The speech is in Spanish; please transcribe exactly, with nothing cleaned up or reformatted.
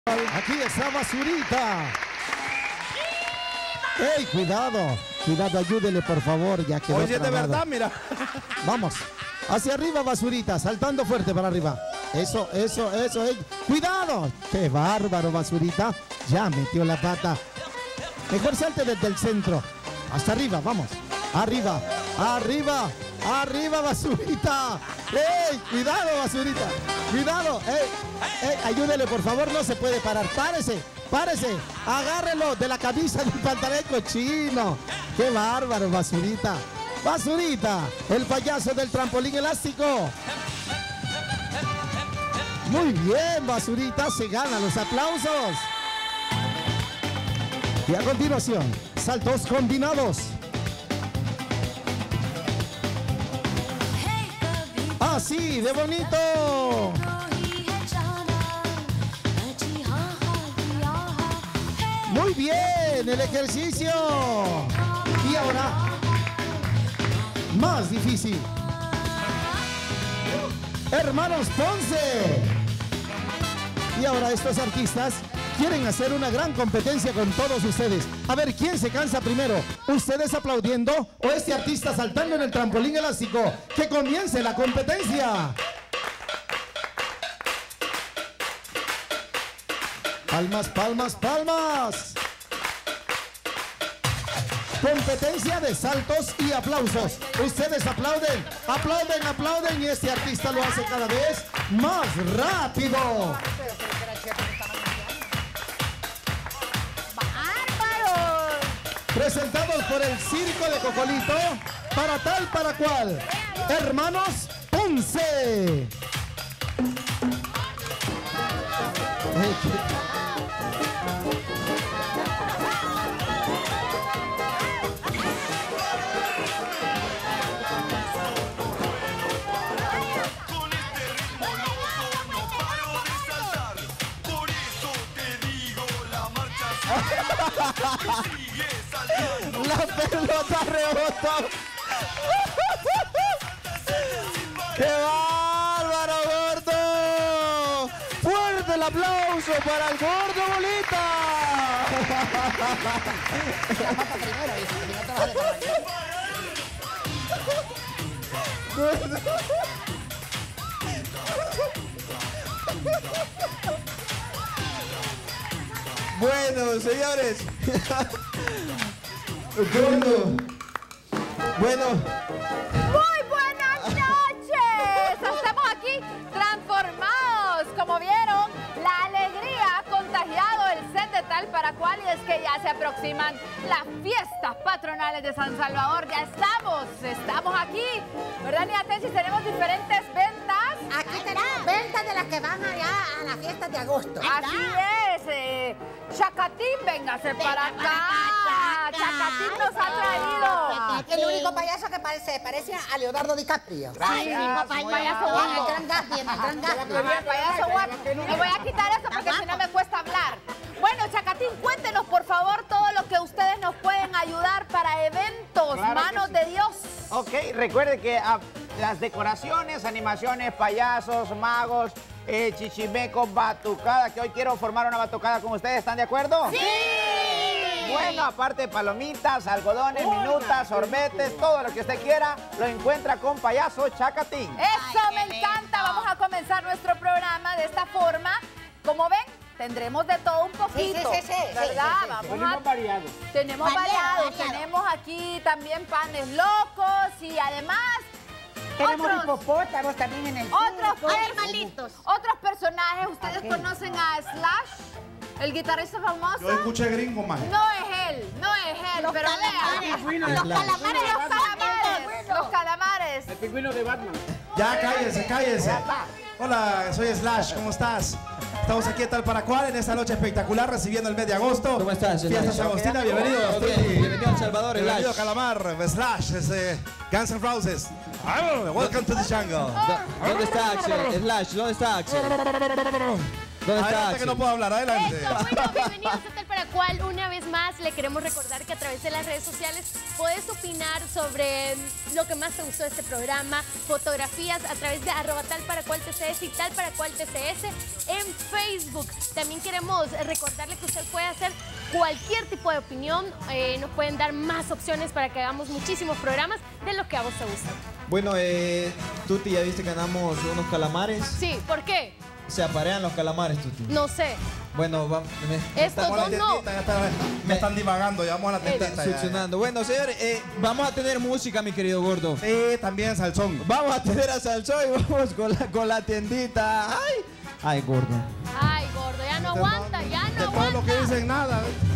Aquí está Basurita. ¡Ey, cuidado! Cuidado, ayúdele por favor, ya que. Oye, de verdad, mira. Vamos, hacia arriba, Basurita, saltando fuerte para arriba. Eso, eso, eso, ey. ¡Cuidado! ¡Qué bárbaro, Basurita! Ya metió la pata. Mejor salte desde el centro. Hasta arriba, vamos. Arriba, arriba, arriba, Basurita. ¡Ey! Cuidado, Basurita. Cuidado, ey, ey, ayúdele, por favor, no se puede parar. Párese, párese, agárrelo de la camisa del pantalón cochino. ¡Qué bárbaro, Basurita! Basurita, el payaso del trampolín elástico. Muy bien, Basurita, se gana los aplausos. Y a continuación, saltos combinados. Así de bonito. Muy bien el ejercicio. Y ahora, más difícil. Hermanos Ponce. Y ahora estos artistas quieren hacer una gran competencia con todos ustedes. A ver, ¿quién se cansa primero? ¿Ustedes aplaudiendo o este artista saltando en el trampolín elástico? ¡Que comience la competencia! Palmas, palmas, palmas. Competencia de saltos y aplausos. Ustedes aplauden, aplauden, aplauden y este artista lo hace cada vez más rápido. Presentados por el Circo de Cocolito, para tal, para cual, Hermanos Ponce. La pelota rebotó. ¡Qué bárbaro, gordo! ¡Fuerte el aplauso para el gordo Bolita! Bueno, señores. Bueno. Bueno. Muy buenas noches. Estamos aquí transformados. Como vieron, la alegría ha contagiado el set de tal para cual, y es que ya se aproximan las fiestas patronales de San Salvador. Ya estamos, estamos aquí, ¿verdad, Nia Tensi? Tenemos diferentes ventas. Aquí tenemos ventas de las que van allá a las fiestas de agosto. Así es. Eh, Chacatín, véngase para acá. Chacatín nos ha traído. El único payaso que parece, parece a Leonardo DiCaprio. Sí, payaso guapo. El gran Gatsby, el gran Gatsby. El payaso guapo. Me voy a quitar eso porque si no me cuesta hablar. Bueno, Chacatín, cuéntenos por favor todo lo que ustedes nos pueden ayudar para eventos, claro, Manos sí. de Dios. Ok, recuerde que ah, las decoraciones, animaciones, payasos, magos, eh, chichimecos, batucada, que hoy quiero formar una batucada con ustedes, ¿están de acuerdo? ¡Sí! Bueno, aparte de palomitas, algodones, minutas, sorbetes, todo lo que usted quiera, lo encuentra con Payaso Chacatín. ¡Eso Ay, me encanta! Vamos a comenzar nuestro programa de esta forma. Como ven, tendremos de todo un poquito, sí, sí, sí, ¿verdad? sí, sí, sí. Vamos tenemos a... variados. Tenemos variado, variados. variado. Tenemos aquí también panes locos y además... Tenemos otros, hipopótamos también en el otros, circo. animalitos. Otros personajes. ¿Ustedes okay. conocen a Slash? El guitarrista famoso. Yo escuché gringo, man. No es él, no es él, los pero vean. Los calamares, los calamares, los calamares. El pingüino de Batman. Ya, cállese, cállese. Hola, soy Slash, ¿cómo estás? Estamos aquí tal para cual en esta noche espectacular recibiendo el mes de agosto. ¿Cómo estás, Slash? Fiesta San Agustina, bienvenido. Bienvenido a El Salvador, Slash. Bienvenido Calamar, Slash, es eh, Guns N' Roses. Welcome to the jungle. ¿Dónde está Axel? Slash, ¿dónde está Axel? ¿Dónde está Adelante Axel? que no puedo hablar, adelante. Eso, bueno, bienvenidos a tal para cual una vez más le queremos recordar que a través de las redes sociales puedes opinar sobre lo que más te gustó de este programa, fotografías a través de arroba tal para cual T C S y tal para cual T C S en Facebook. También queremos recordarle que usted puede hacer cualquier tipo de opinión, eh, nos pueden dar más opciones para que hagamos muchísimos programas de lo que a vos te gusta. Bueno, eh, Tuti, ¿ya viste que ganamos unos calamares? Sí, ¿por qué? Se aparean los calamares, Tuti. No sé. Bueno, va, me, Estos Vamos a la dos no. tendita, ya está- me están divagando, ya vamos a la me tendita. están ya, ya. succionando. Bueno, señores, eh, vamos a tener música, mi querido gordo. Sí, también salsón. Vamos a tener a Salsón y vamos con la, con la tiendita. Ay, ay, gordo. Ay, gordo, ya no aguanta, ya no De todo lo que aguanta. dicen, nada.